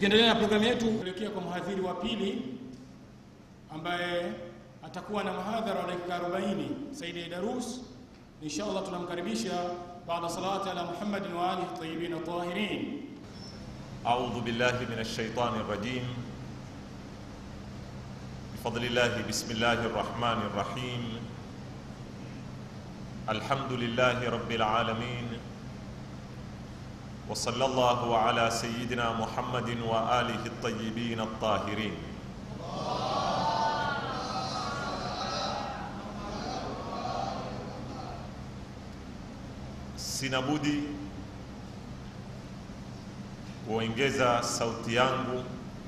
Tukiendelea na programu yetu kuelekea kwa mhadhiri wa pili ambaye atakuwa na mahadhara wa dakika 40, Sayyid Darus. Inshallah tunamkaribisha baada salati ala Muhammad wa alihi tayyibin at-tahirin. A'udhu billahi minash shaitani rajim. Bifadlillahi bismillahir rahmanir rahim. Alhamdulillahi rabbil alamin. Wa sallallahu ala sayyidina Muhammadin wa alihi at-tayyibin at-tahirin. Sinabudi kuongeza sauti yangu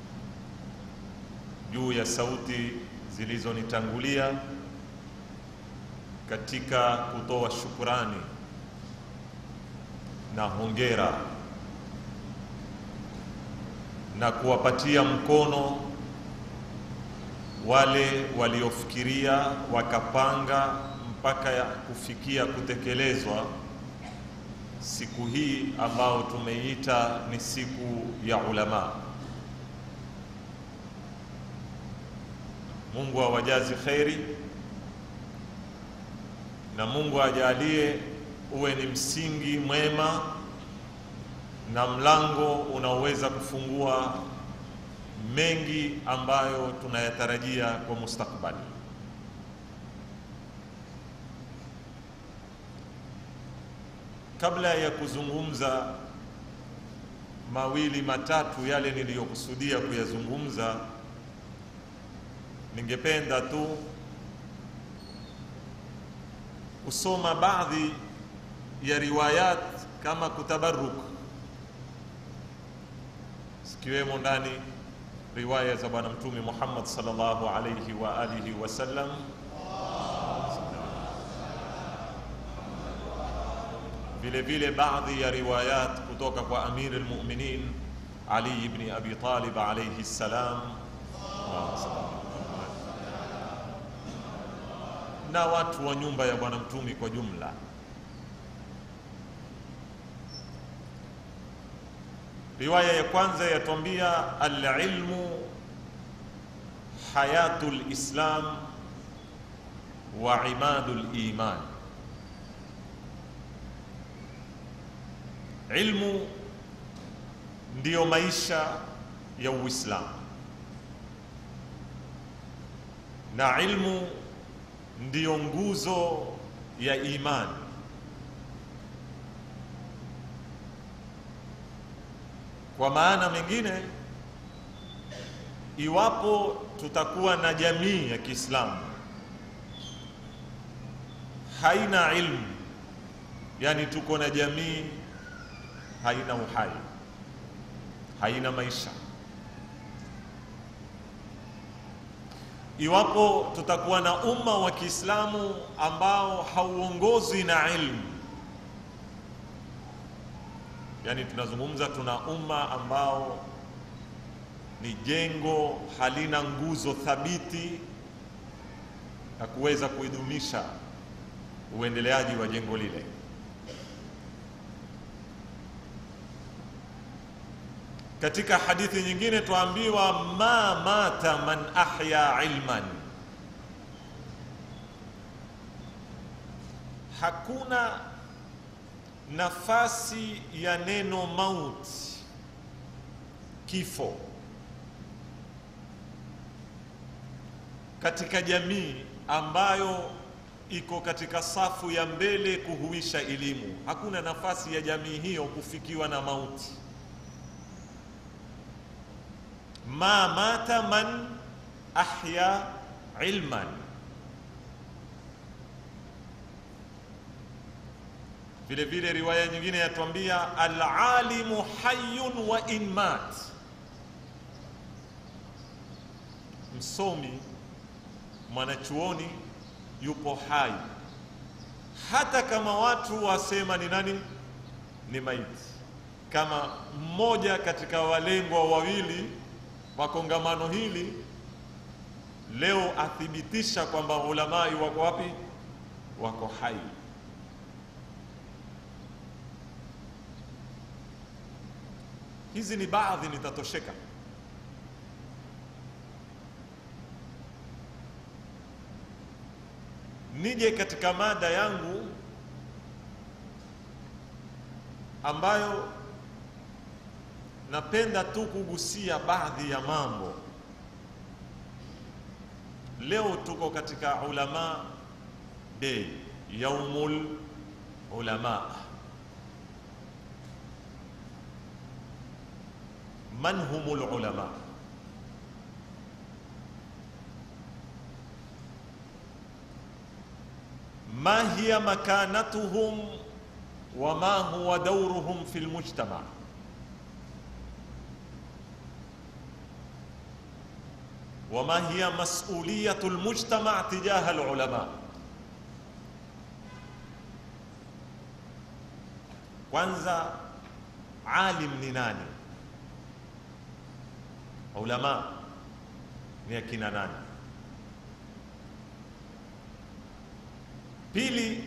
juu ya sauti zilizonitangulia katika kutoa shukrani na hongera na kuwapatia mkono wale waliofikiria wakapanga mpaka ya kufikia kutekelezwa siku hii ambao tumeita ni siku ya ulama. Mungu awajazi khairi na Mungu ajalie uwe ni msingi mwema na mlango unaoweza kufungua mengi ambayo tunayatarajia kwa mustakbali. Kabla ya kuzungumza mawili matatu yale niliyokusudia kuyazungumza, ningependa tu kusoma baadhi ya riwayat kama kutabarruk, sikiwemo ndani riwaya za Bwana Mtume Muhammad sallallahu alayhi wa alihi wasallam, vile vile baadhi ya riwayat kutoka kwa Amir al-Mu'minin Ali ibn Abi Talib alayhi salam, na watu wa nyumba ya Bwana Mtume kwa jumla. Riwaya ya kwanza yatuambia al-ilmu hayatul islam wa imadul iman. Ilmu ndiyo maisha ya Uislamu na ilmu ndiyo nguzo ya imani. Kwa maana mengine, iwapo tutakuwa na jamii ya Kiislamu haina ilmu, yani tuko na jamii haina uhai, haina maisha. Iwapo tutakuwa na umma wa Kiislamu ambao hauongozwi na ilmu, yani tunazungumza tuna umma ambao ni jengo halina nguzo thabiti na kuweza kuidumisha uendeleaji wa jengo lile. Katika hadithi nyingine tuambiwa ma mata man ahya ilman, hakuna nafasi ya neno mauti, kifo, katika jamii ambayo iko katika safu ya mbele kuhuisha elimu. Hakuna nafasi ya jamii hiyo kufikiwa na mauti. Ma mata man ahya ilman. Vile vile riwaya nyingine yatuambia al-alimu hayyun wa in mat, msomi mwanachuoni yupo hai hata kama watu wasema ni nani, ni maiti. Kama mmoja katika walengwa wawili wa kongamano hili leo athibitisha kwamba ulamai wako wapi, wako hai. Hizi ni baadhi, nitatosheka. Nije katika mada yangu ambayo napenda tu kugusia baadhi ya mambo. Leo tuko katika Ulama Day, Yaumul Ulama. Man humul ulama? ما هي مكانتهم وما هو دورهم في المجتمع؟ وما هي مسؤولية المجتمع تجاه العلماء؟ kwanza, alim ni nani? Ulama ni akina nani? Pili,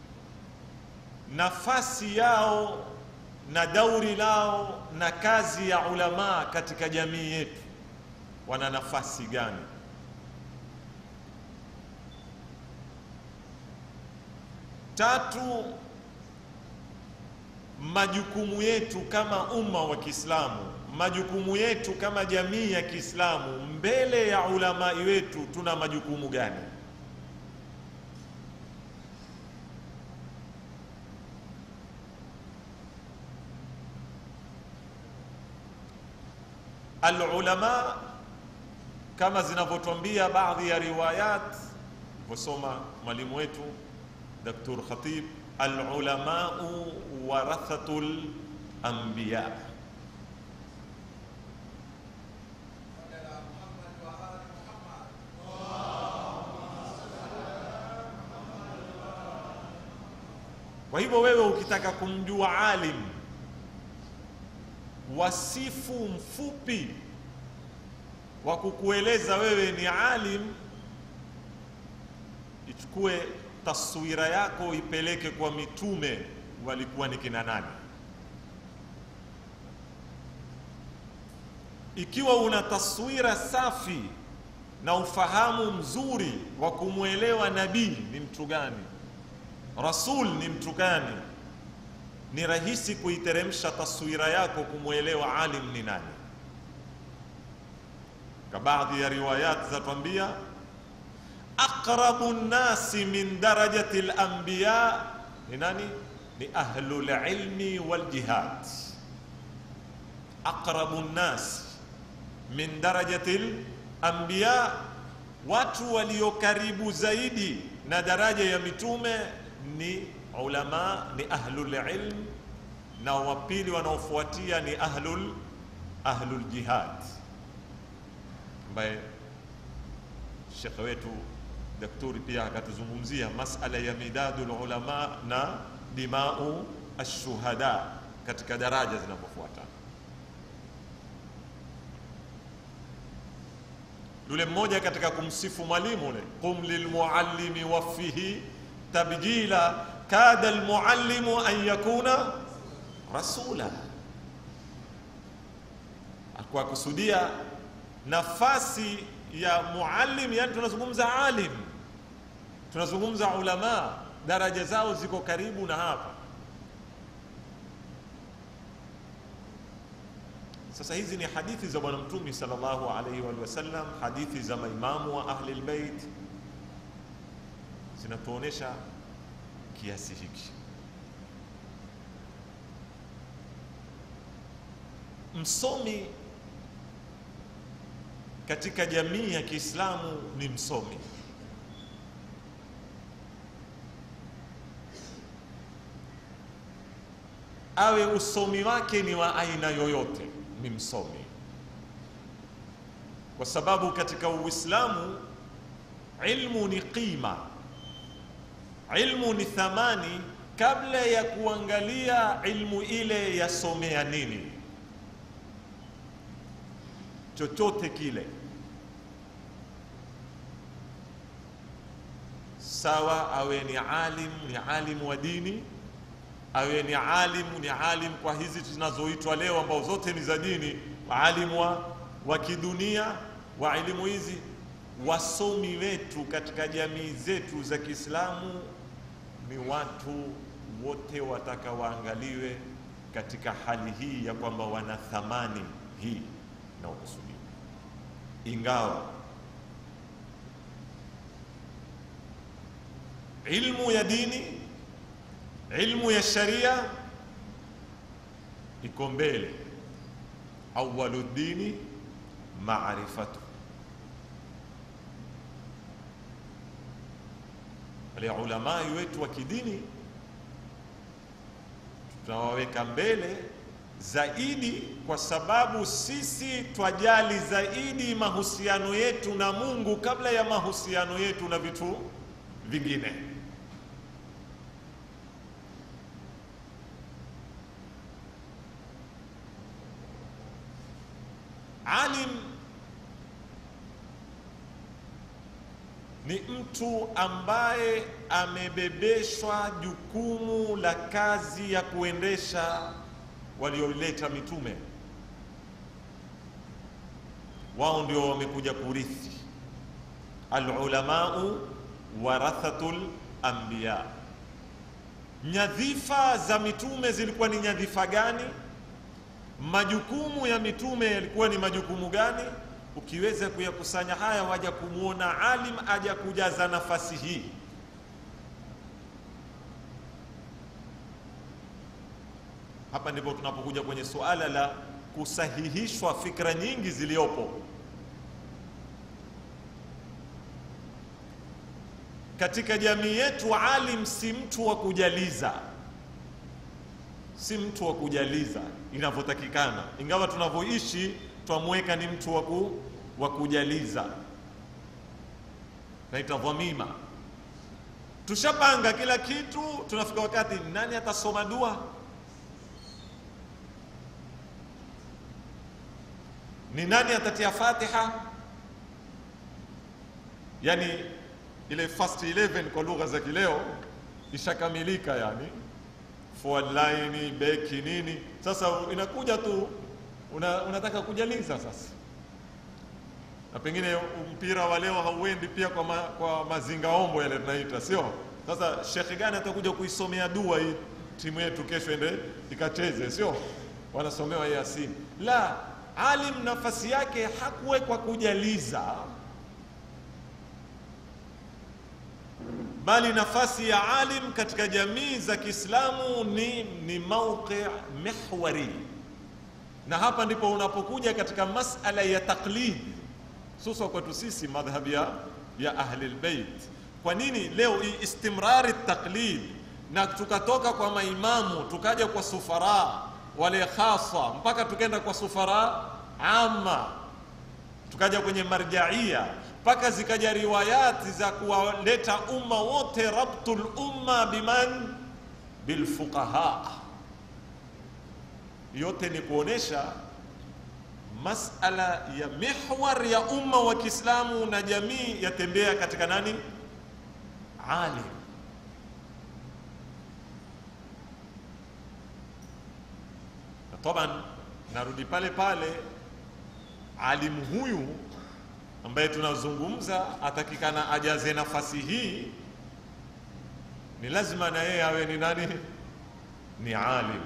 nafasi yao na dauri lao na kazi ya ulama katika jamii yetu, wana nafasi gani? Tatu, majukumu yetu kama umma wa Kiislamu, majukumu yetu kama jamii ya Kiislamu mbele ya ulama wetu, tuna majukumu gani? Al-ulama kama zinavyotuambia baadhi ya riwayat, kusoma mwalimu wetu Dr. Khatib, al-ulama warathatul anbiya. Kwa hivyo wewe ukitaka kumjua alim, wasifu mfupi wa kukueleza wewe ni alim, ichukue taswira yako ipeleke kwa mitume, walikuwa ni kina nani? Ikiwa una taswira safi na ufahamu mzuri wa kumwelewa nabii ni mtu gani, rasul ni mtu gani, ni rahisi kuiteremsha taswira yako kumwelewa alim ni nani. Kwa baadhi ya riwayat zatuambia aqrabu nnasi min darajati al-anbiya ni nani? Ni ahlul ilmi wal jihad. Aqrabu nnas min darajati al-anbiya, watu walio karibu zaidi na daraja ya mitume ni ulama, ni ahlul ilm, na wapili wanaofuatia ni ahlul jihad, ambaye shekhe wetu daktari pia akatuzungumzia masala ya midadul ulama na dimau ash-shuhada katika daraja zinapofuata. Yule mmoja katika kumsifu mwalimu ule, qum lilmuallimi wafihi tabjila kada almuallimu an yakuna rasula, alikuwa kusudia nafasi ya muallim. Yani tunazungumza alim, tunazungumza ulama, daraja zao ziko karibu na hapa. Sasa hizi ni hadithi za bwana mtume sallallahu alaihi wa sallam, hadithi za maimamu wa ahli albayt, zinatuonesha kiasi hiki. Msomi katika jamii ya Kiislamu ni msomi. Awe usomi wake ni wa aina yoyote, ni msomi. Kwa sababu katika Uislamu ilmu ni qima, ilmu ni thamani, kabla ya kuangalia ilmu ile yasomea nini. Chochote kile sawa, awe ni alim wa dini, awe ni alim kwa hizi tunazoitwa leo ambao zote ni za dini, alimu wa kidunia wa elimu hizi. Wasomi wetu katika jamii zetu za Kiislamu ni watu wote wataka waangaliwe katika hali hii ya kwamba wana thamani hii na ukusudia. Ingawa ilmu ya dini, ilmu ya sharia iko mbele. Awwaluddini maarifatu. Wale ulama wetu wa kidini tunawaweka mbele zaidi, kwa sababu sisi twajali zaidi mahusiano yetu na Mungu kabla ya mahusiano yetu na vitu vingine. Alim ni mtu ambaye amebebeshwa jukumu la kazi ya kuendesha walioleta mitume. Wao ndio wamekuja kurithi. Al-ulamau warathatul anbiya. Nyadhifa za mitume zilikuwa ni nyadhifa gani? Majukumu ya mitume yalikuwa ni majukumu gani? Ukiweza kuyakusanya haya, waja kumuona alim aja kujaza nafasi hii. Hapa ndipo tunapokuja kwenye suala la kusahihishwa fikra nyingi ziliopo katika jamii yetu. Alim si mtu wa kujaliza, si mtu wa kujaliza inavyotakikana, ingawa tunavyoishi twamweka ni mtu wa kujaliza, naita dhamima. Tushapanga kila kitu, tunafika wakati nani atasoma dua, ni nani atatia Fatiha, yani ile first 11 kwa lugha za kileo ishakamilika, yani forward line, back nini. Sasa inakuja tu unataka kujaliza sasa, na pengine mpira wa leo hauendi pia kwa mazingaombo yale tunaita, sio? Sasa shekhi gani atakuja kuisomea dua hii timu yetu kesho ende ikacheze, sio? Wanasomewa Yasin. La, alim nafasi yake hakuwekwa kujaliza, bali nafasi ya alim katika jamii za Kiislamu ni mawqi' mihwari. Na hapa ndipo unapokuja katika masala ya taklid, hususan kwetu sisi madhhabi ya ahli albayt. Kwa nini leo istimrari taklid, na tukatoka kwa maimamu tukaja kwa sufara wale khasa, mpaka tukaenda kwa sufara amma, tukaja kwenye marjaia, mpaka zikaja riwayati za kuwaleta umma wote, rabtul umma biman bilfuqaha. Yote ni kuonesha masala ya mihwar ya umma wa Kiislamu na jamii yatembea katika nani? Alim. Na taban narudi pale pale, alimu huyu ambaye tunazungumza atakikana ajaze nafasi hii, ni lazima na yeye awe ni nani? Ni alim.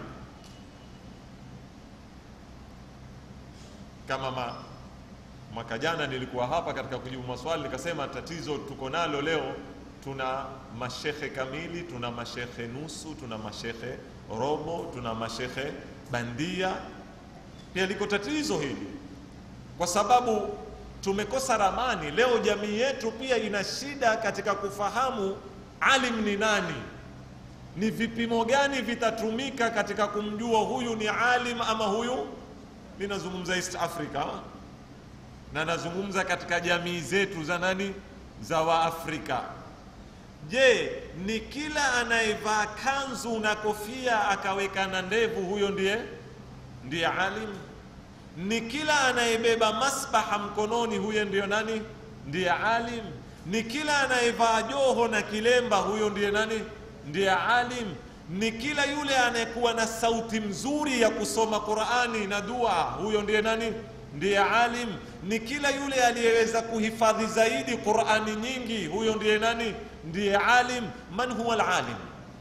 Kama mwaka jana nilikuwa hapa katika kujibu maswali nikasema tatizo tuko nalo leo, tuna mashekhe kamili, tuna mashekhe nusu, tuna mashekhe robo, tuna mashekhe bandia. Pia liko tatizo hili kwa sababu tumekosa ramani. Leo jamii yetu pia ina shida katika kufahamu alim ni nani, ni vipimo gani vitatumika katika kumjua huyu ni alim ama huyu. Ninazungumza East Africa na nazungumza katika jamii zetu za nani, za Waafrika. Je, ni kila anayevaa kanzu na kofia akaweka na ndevu huyo ndiye alim? Ni kila anayebeba masbaha mkononi huyo ndiyo nani? Ndiye alim? Ni kila anayevaa joho na kilemba huyo ndiye nani? Ndiye alim? Ni kila yule anayekuwa na sauti mzuri ya kusoma Qur'ani na dua, huyo ndiye nani? Ndiye alim. Ni kila yule aliyeweza kuhifadhi zaidi Qur'ani nyingi, huyo ndiye nani? Ndiye alim. Man huwa al-alim?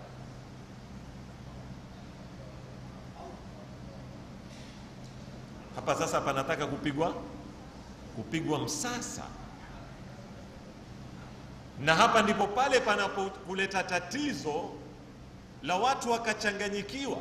Hapa sasa panataka kupigwa msasa, na hapa ndipo pale panapokuleta tatizo la watu wakachanganyikiwa,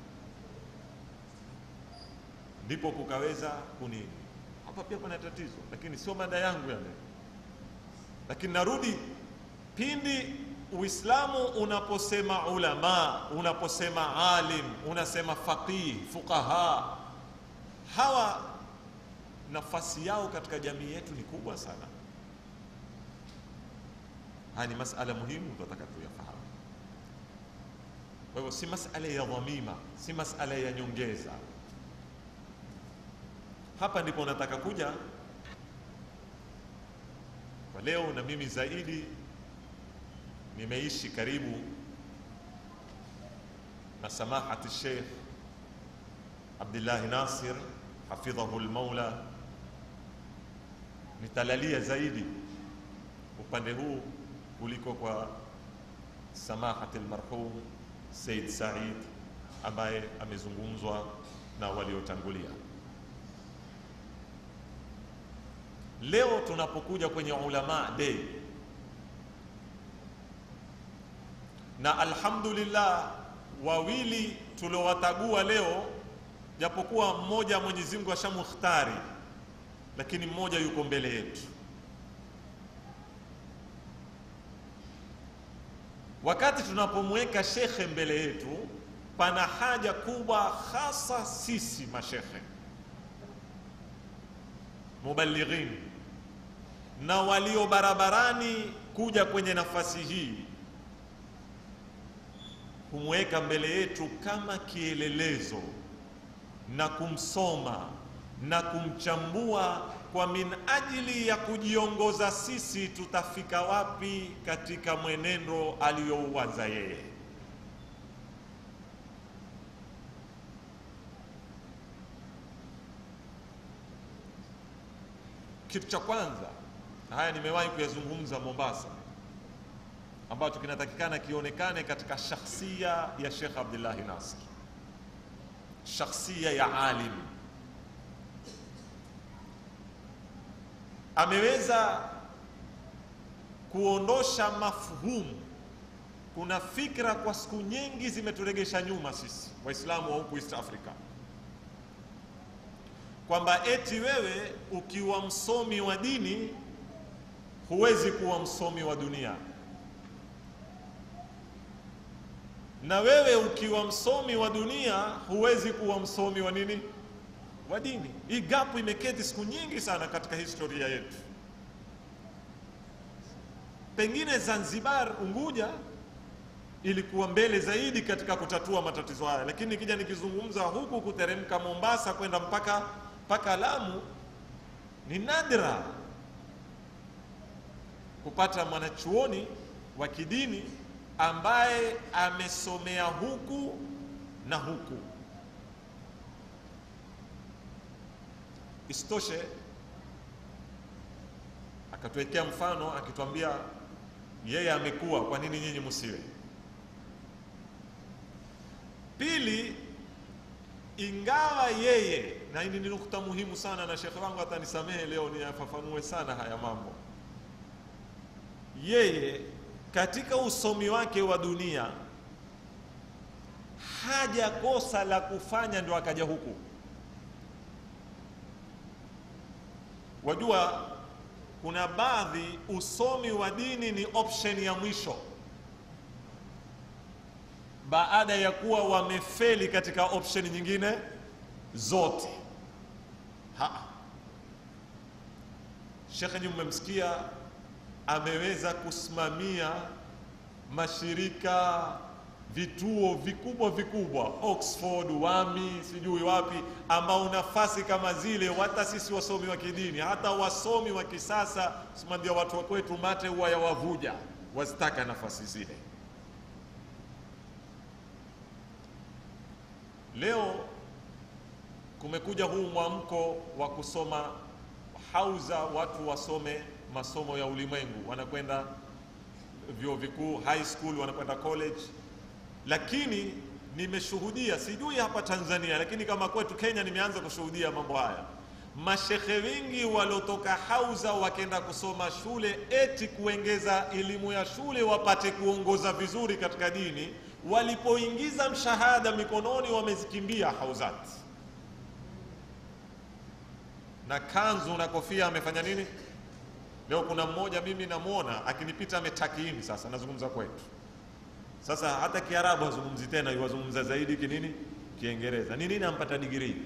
ndipo kukaweza kunini. Hapa pia pana tatizo, lakini sio mada yangu ya leo. Lakini narudi, pindi Uislamu unaposema ulama, unaposema alim, unasema faqih, fuqaha, hawa nafasi yao katika jamii yetu ni kubwa sana. Haya ni masala muhimu tunataka tuyafahamu. Kwa hivyo si masala ya dhamima, si masala ya nyongeza. Hapa ndipo nataka kuja kwa leo, na mimi zaidi nimeishi karibu na samahati Sheikh Abdullah Nasir hafidhahu al-Maula, nitalalia zaidi upande huu kuliko kwa samahati al-marhum Said Said ambaye amezungumzwa na waliotangulia. Leo tunapokuja kwenye ulama day, na alhamdulillah wawili tuliowatagua leo, japokuwa mmoja Mwenyezi Mungu ashamukhtari, lakini mmoja yuko mbele yetu. Wakati tunapomweka shekhe mbele yetu, pana haja kubwa hasa sisi mashekhe mubalighin na walio barabarani kuja kwenye nafasi hii, kumweka mbele yetu kama kielelezo na kumsoma na kumchambua kwa min ajili ya kujiongoza sisi tutafika wapi katika mwenendo aliyouanza yeye. Kitu cha kwanza, haya nimewahi kuyazungumza Mombasa, ambacho kinatakikana kionekane katika shakhsia ya Sheikh Abdullah Nasir, shakhsia ya alim. Ameweza kuondosha mafhumu. Kuna fikra kwa siku nyingi zimeturegesha nyuma sisi Waislamu wa huku East Africa, kwamba eti wewe ukiwa msomi wa dini huwezi kuwa msomi wa dunia, na wewe ukiwa msomi wa dunia huwezi kuwa msomi wa nini? Wa dini. Hii gap imeketi siku nyingi sana katika historia yetu. Pengine Zanzibar, Unguja ilikuwa mbele zaidi katika kutatua matatizo haya, lakini nikija nikizungumza huku kuteremka Mombasa kwenda mpaka Lamu, ni nadra kupata mwanachuoni wa kidini ambaye amesomea huku na huku. Isitoshe akatuwekea mfano akituambia yeye amekuwa, kwa nini nyinyi msiwe? Pili, ingawa yeye, na hili ni nukta muhimu sana na shekhi wangu atanisamehe leo niyafafanue sana haya mambo, yeye katika usomi wake wa dunia haja kosa la kufanya ndio akaja huku. Wajua kuna baadhi usomi wa dini ni option ya mwisho baada ya kuwa wamefeli katika option nyingine zote. Shekhe mmemsikia ameweza kusimamia mashirika, vituo vikubwa Oxford, Wami, sijui wapi, ambao nafasi kama zile hata sisi wasomi wa kidini, hata wasomi wa kisasa, simandia watu wa kwetu mate huwa yawavuja wazitaka nafasi zile. Leo kumekuja huu mwamko wa kusoma hauza, watu wasome masomo ya ulimwengu, wanakwenda vyuo vikuu, high school, wanakwenda college. Lakini nimeshuhudia, sijui hapa Tanzania, lakini kama kwetu Kenya nimeanza kushuhudia mambo haya. Mashekhe wengi waliotoka hauza wakenda kusoma shule eti kuongeza elimu ya shule wapate kuongoza vizuri katika dini, walipoingiza mshahada mikononi wamezikimbia hauzati. Na kanzu na kofia amefanya nini? Leo kuna mmoja mimi namuona akinipita ametakiini, sasa nazungumza kwetu. Sasa hata Kiarabu hazungumzi tena, yuwazungumza zaidi kinini? Kiingereza. Ni nini ampata degree?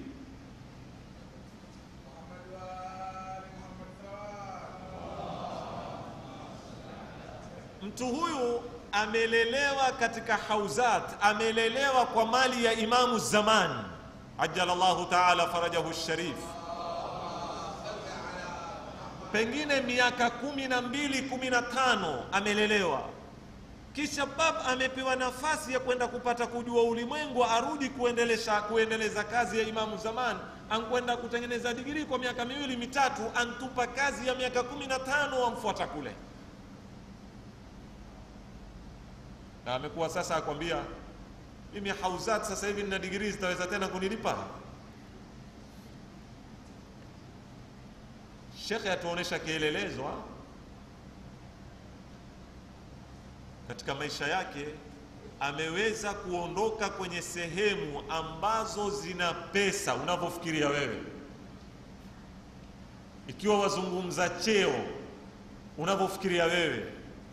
Mtu huyu amelelewa katika hauzat, amelelewa kwa mali ya Imamu Zaman ajjalallahu ta'ala farajahu sharif. Pengine miaka 12, 15 amelelewa. Kisha bab amepewa nafasi ya kwenda kupata kujua ulimwengu, arudi kuendeleza kazi ya Imamu Zaman, ankwenda kutengeneza digrii kwa miaka 2, 3, antupa kazi ya miaka 15 amfuata kule. Na amekuwa sasa akwambia mimi hauzat sasa hivi nina degree, zitaweza tena kunilipa? Shekhe atuonesha kielelezwa katika maisha yake, ameweza kuondoka kwenye sehemu ambazo zina pesa unavyofikiria wewe, ikiwa wazungumza cheo unavyofikiria wewe,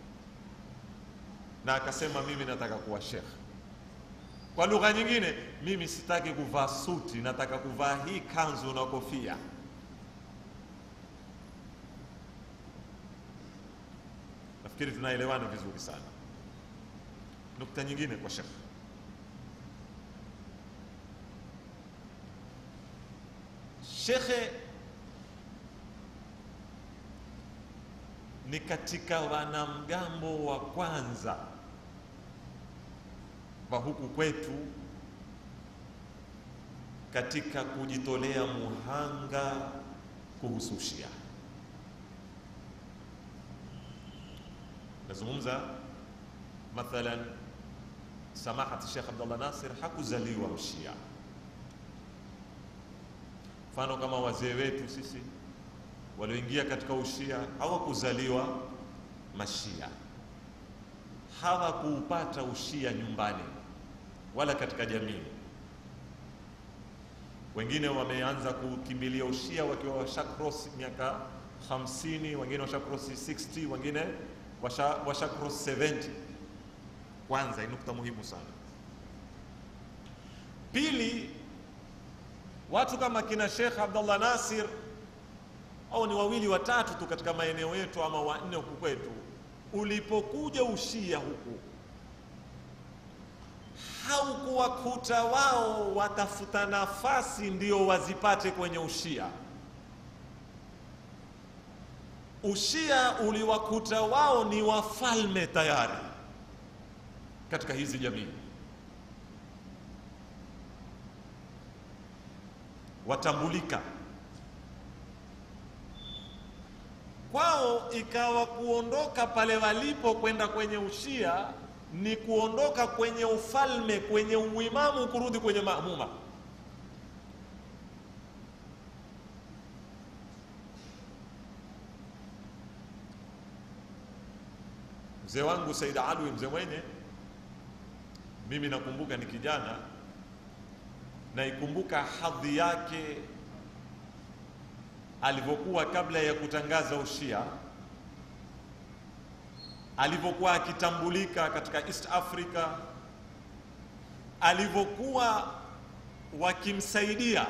na akasema mimi nataka kuwa shekhe. Kwa lugha nyingine, mimi sitaki kuvaa suti, nataka kuvaa hii kanzu na kofia. Nafikiri tunaelewana vizuri sana. Nukta nyingine kwa shekhe, shekhe ni katika wanamgambo wa kwanza wa huku kwetu katika kujitolea muhanga kuhusu Shia. Nazungumza mathalan, samahati Sheikh Abdullah Nasir hakuzaliwa mshia. Mfano kama wazee wetu sisi walioingia katika ushia hawakuzaliwa mashia, hawakuupata ushia nyumbani wala katika jamii. Wengine wameanza kukimbilia ushia wakiwa washakross miaka 50, wengine washakross 60, wengine washakross 70. Kwanza, ni nukta muhimu sana. Pili, watu kama kina Sheikh Abdullah Nasir, au ni wawili watatu tu katika maeneo yetu ama 4 huku kwetu, ulipokuja ushia huku haukuwakuta wao watafuta nafasi ndio wazipate kwenye ushia. Ushia uliwakuta wao ni wafalme tayari katika hizi jamii, watambulika kwao. Ikawa kuondoka pale walipo kwenda kwenye ushia ni kuondoka kwenye ufalme, kwenye uimamu, kurudi kwenye maamuma. Mzee wangu Said Alwi, mzee mwenye, mimi nakumbuka ni kijana, naikumbuka hadhi yake alivyokuwa kabla ya kutangaza ushia, alivyokuwa akitambulika katika East Africa, alivyokuwa wakimsaidia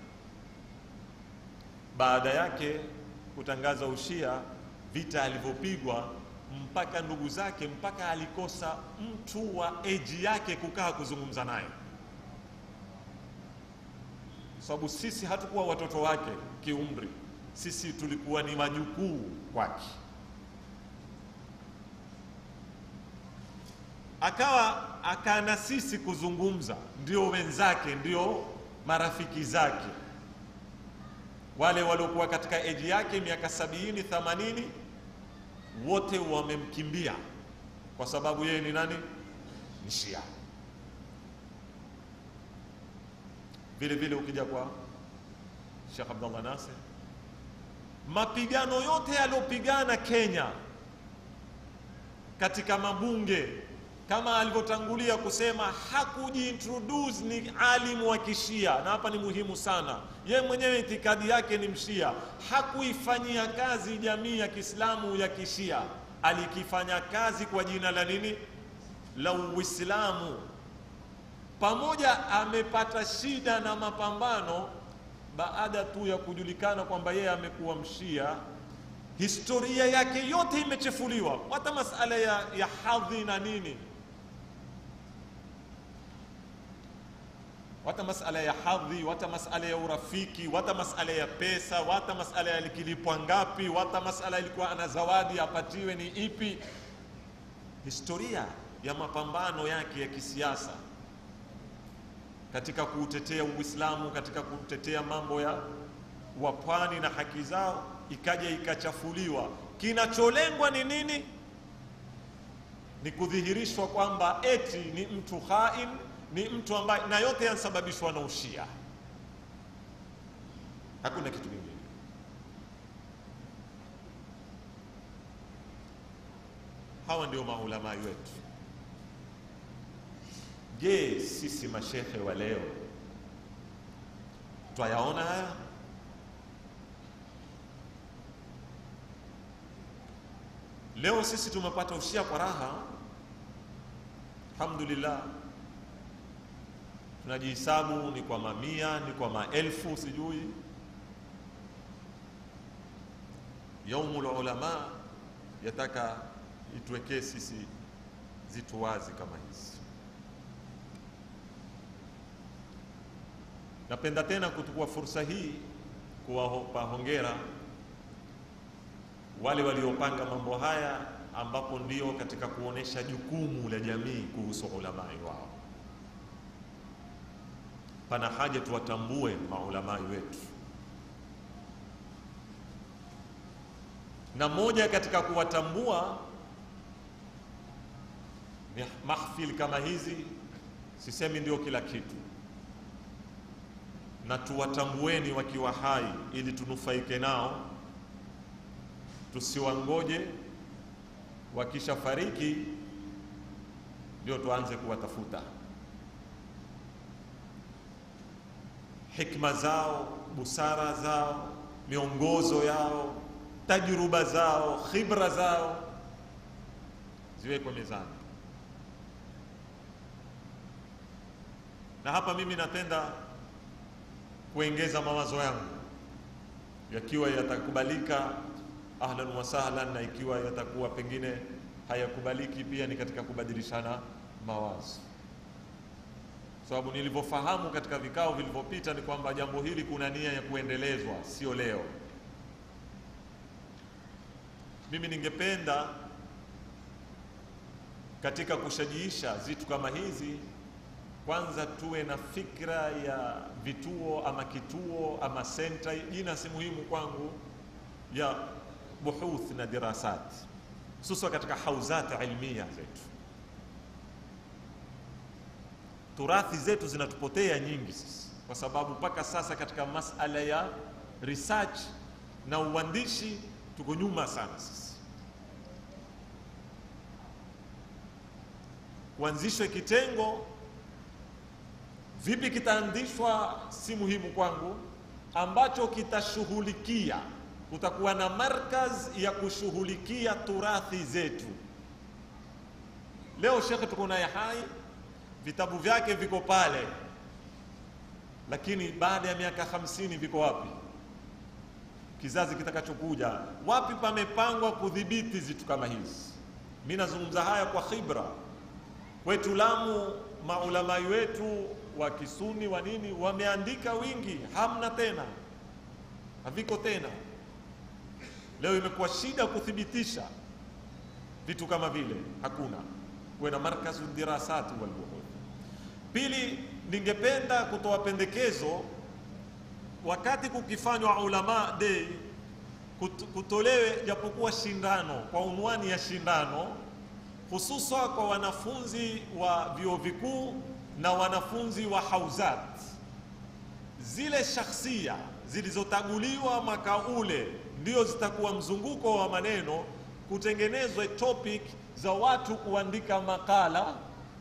baada yake kutangaza ushia, vita alivyopigwa, mpaka ndugu zake, mpaka alikosa mtu wa age yake kukaa kuzungumza naye, sababu sisi hatukuwa watoto wake kiumri, sisi tulikuwa ni majukuu kwake. akawa akana sisi kuzungumza, ndio wenzake, ndio marafiki zake, wale waliokuwa katika eji yake miaka 70 80, wote wamemkimbia kwa sababu yeye ni nani? Ni Shia. Vile vile ukija kwa Sheikh Abdullah Nasir, mapigano yote yaliyopigana Kenya katika mabunge, kama alivyotangulia kusema, hakujiintroduce ni alimu wa Kishia, na hapa ni muhimu sana. Ye mwenyewe itikadi yake ni Mshia, hakuifanyia kazi jamii ya Kiislamu ya Kishia, alikifanya kazi kwa jina la nini? La Uislamu. Pamoja amepata shida na mapambano baada tu ya kujulikana kwamba yeye amekuwa Mshia, historia yake yote imechefuliwa. Hata masala ya hadhi na nini, hata masala ya hadhi, hata masala ya urafiki, hata masala ya pesa, hata masala ya kilipwa ngapi, hata masala ilikuwa ana zawadi apatiwe ni ipi, historia ya mapambano yake ya kisiasa katika kuutetea Uislamu, katika kutetea mambo ya wapwani na haki zao, ikaja ikachafuliwa. Kinacholengwa ni nini? Ni kudhihirishwa kwamba eti ni mtu khain, ni mtu ambaye, na yote yanasababishwa na Ushia, hakuna kitu kingine. Hawa ndio maulama wetu. Je, sisi mashehe wa leo twayaona haya? Leo sisi tumepata Ushia kwa raha, alhamdulillah. Tunajihesabu ni kwa mamia, ni kwa maelfu, sijui. Yaumul ulama yataka ituwekee sisi zitu wazi kama hizi. Napenda tena kuchukua fursa hii kuwapa hongera wale waliopanga mambo haya, ambapo ndio katika kuonesha jukumu la jamii kuhusu ulamai wao. Pana haja tuwatambue maulamai wetu, na moja katika kuwatambua ni mahfil kama hizi. Sisemi ndio kila kitu, na tuwatambueni wakiwa hai ili tunufaike nao, tusiwangoje wakisha fariki ndio tuanze kuwatafuta. Hikma zao, busara zao, miongozo yao, tajruba zao, khibra zao ziwekwe mezani. Na hapa mimi napenda kuongeza mawazo yangu, yakiwa yatakubalika ahlan wa sahlan, na ikiwa yatakuwa pengine hayakubaliki pia ni katika kubadilishana mawazo. Sababu nilivyofahamu katika vikao vilivyopita ni kwamba jambo hili kuna nia ya kuendelezwa, sio leo. Mimi ningependa katika kushajiisha zitu kama hizi, kwanza tuwe na fikra ya vituo ama kituo ama center, jina si muhimu kwangu, ya buhuth na dirasat, hususan katika hauzat ilmiya zetu. Turathi zetu zinatupotea nyingi sisi, kwa sababu mpaka sasa katika masala ya research na uandishi tuko nyuma sana sisi. Kuanzishwe kitengo, vipi kitaandishwa si muhimu kwangu, ambacho kitashughulikia, kutakuwa na markaz ya kushughulikia turathi zetu. Leo shekhe tuko naye hai, vitabu vyake viko pale, lakini baada ya miaka 50 viko wapi? Kizazi kitakachokuja wapi pamepangwa kudhibiti zitu kama hizi? Mimi nazungumza haya kwa khibra. Kwetu Lamu, maulamai wetu wa Kisuni wa nini wameandika wingi, hamna tena, haviko tena. Leo imekuwa shida kuthibitisha vitu kama vile, hakuna. kuwe na markazu dirasat wal buhuth. Pili, ningependa kutoa pendekezo, wakati kukifanywa ulama day kutolewe japokuwa shindano kwa unwani ya shindano, hususa kwa wanafunzi wa vyuo vikuu na wanafunzi wa hauzat. Zile shakhsia zilizotaguliwa mwaka ule ndio zitakuwa mzunguko wa maneno, kutengenezwe topic za watu kuandika makala,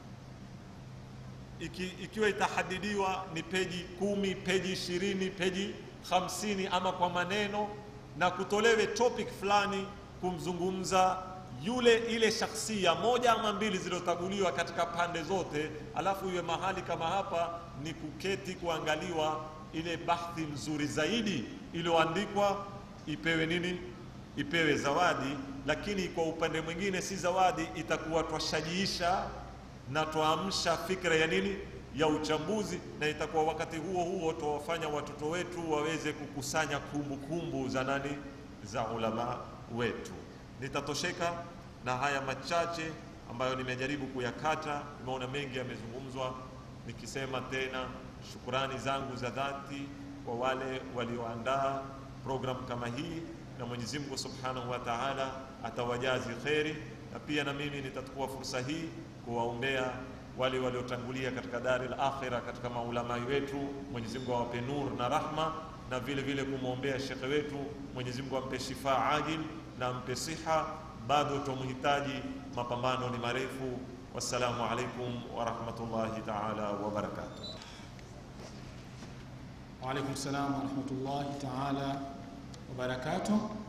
ikiwa itahadidiwa ni peji 10, peji 20, peji 50 ama kwa maneno, na kutolewe topic fulani kumzungumza ile shakhsia moja ama mbili zilizotaguliwa katika pande zote, alafu iwe mahali kama hapa ni kuketi kuangaliwa ile bahthi nzuri zaidi iliyoandikwa, ipewe nini? Ipewe zawadi. Lakini kwa upande mwingine si zawadi, itakuwa twashajiisha na twaamsha fikra ya nini? Ya uchambuzi, na itakuwa wakati huo huo tuwafanya watoto wetu waweze kukusanya kumbukumbu za nani? Za ulama wetu. Nitatosheka na haya machache ambayo nimejaribu kuyakata. Nimeona mengi yamezungumzwa, nikisema tena shukrani zangu za dhati kwa wale walioandaa program kama hii, na Mwenyezi Mungu Subhanahu wa Ta'ala atawajazi kheri. Na pia na mimi nitachukua fursa hii kuwaombea wale waliotangulia katika dari al-akhirah, katika maulama wetu, Mwenyezi Mungu awape nur na rahma, na vile vile kumwombea shekhe wetu, Mwenyezi Mungu ampe shifa ajil na ampe siha, bado tumhitaji, mapambano ni marefu. Wassalamu alaikum wa rahmatullahi ta'ala wa barakatuh. Wa alaikum salam wa rahmatullahi ta'ala wa barakatuh.